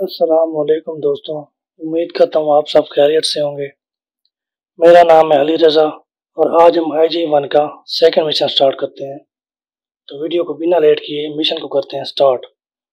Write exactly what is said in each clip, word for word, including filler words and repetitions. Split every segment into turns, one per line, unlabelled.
अस्सलाम वालेकुम दोस्तों, उम्मीद करता हूँ आप सब खैरियत से होंगे। मेरा नाम है अली रज़ा और आज हम आई जी वन का सेकंड मिशन स्टार्ट करते हैं। तो वीडियो को बिना लेट किए मिशन को करते हैं start.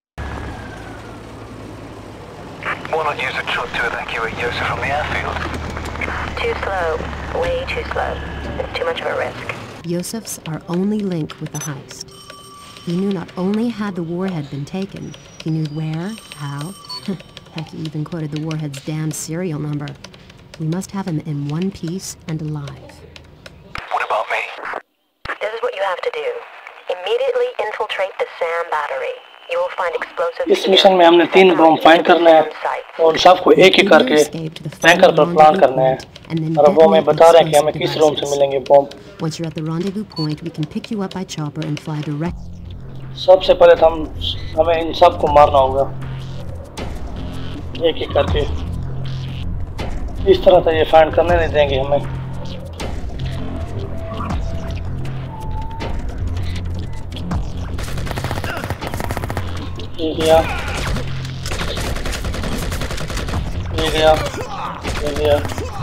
Why not use a truck to evacuate Yusuf from the airfield?
Too slow, way too slow. It's too much of a risk.
Yusuf's our only link with the heist. He knew not only had the warhead been taken, he knew where, how. Heck, he even quoted the warhead's damn serial number. We must have him in one piece and alive.
What about me?
This is what you have to do. Immediately infiltrate the SAM battery. You will find explosives.
इस mission में हमने तीन बम find करने हैं और सबको एक एक करके टैंकर पर प्लांट करना है और वो हमें बता रहे हैं कि हमें किस रूम से मिलेंगे बम।
Once you're at the rendezvous point, we can pick you up by chopper and fly direct.
सबसे पहले तो हम हमें इन सबको मारना होगा एक एक करके। इस तरह से ये फाइंड करने नहीं देंगे हमें। ये गया, ये गया, ये गया,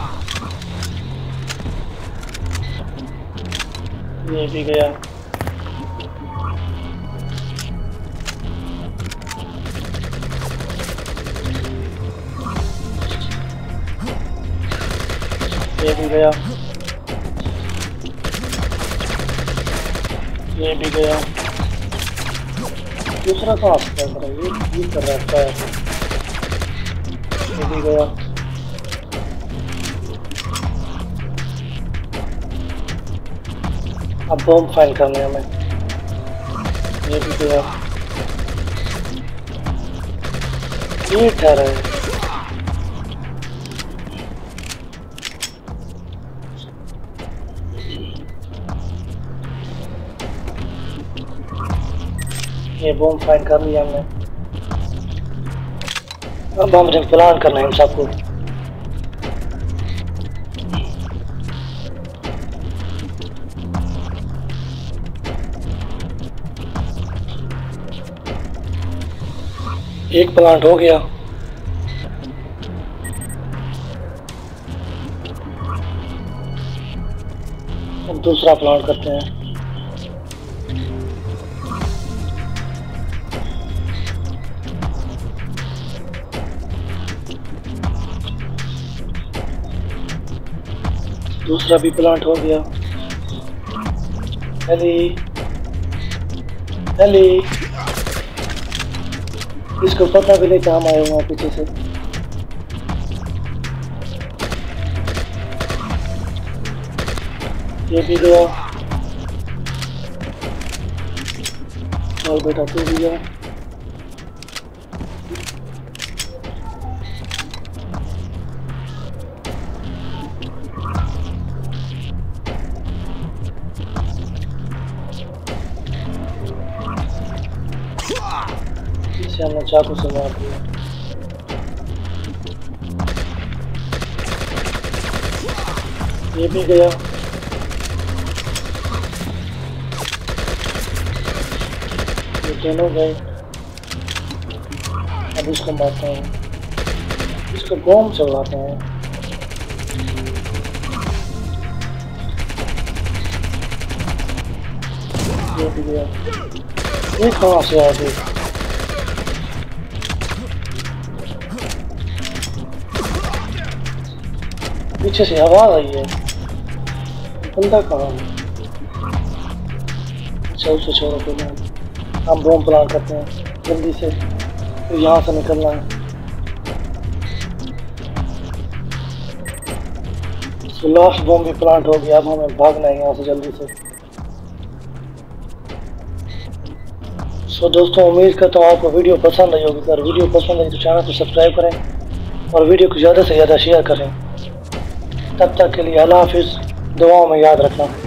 ये भी गया, ये भी गया, ये भी गया। दूसरा कहाँ से कर रहा है? ये ये कर रहा है, ये भी गया। अब बम फाइंड करने हमें। ये भी गया, ये ठहरा है। ये बम फाइंड कर लिया हमने। अब हमें प्लान करना है इन सबको। एक प्लांट हो गया। अब दूसरा प्लांट करते हैं। दूसरा भी प्लांट हो गया। हेली हेली, इसको पता भी नहीं काम आया हुआ पीछे से। ये भी गया और बेटा तू भी गया। इसे हमने चाकू से मार दिया। ये भी गया। ये दोनों गए। अब इसको मारते हैं, इसको बम चलाते हैं। ये भी गया। ये कहाँ से आ गई? पीछे से आवाज आई है। बंदा कहाँ है? अच्छा उसे छोड़ो, पहले हम बम प्लान करते हैं जल्दी से, तो यहाँ से निकलना है। तो लास्ट बम भी प्लांट हो गया। अब हमें भागना है यहाँ से जल्दी से। सो दोस्तों, उम्मीद करता हूँ आपको वीडियो पसंद आई होगी। अगर वीडियो पसंद आई तो चैनल को सब्सक्राइब करें और वीडियो को ज़्यादा से ज़्यादा शेयर करें। तब तक के लिए अल्लाह हाफिज़, दुआओं में याद रखना।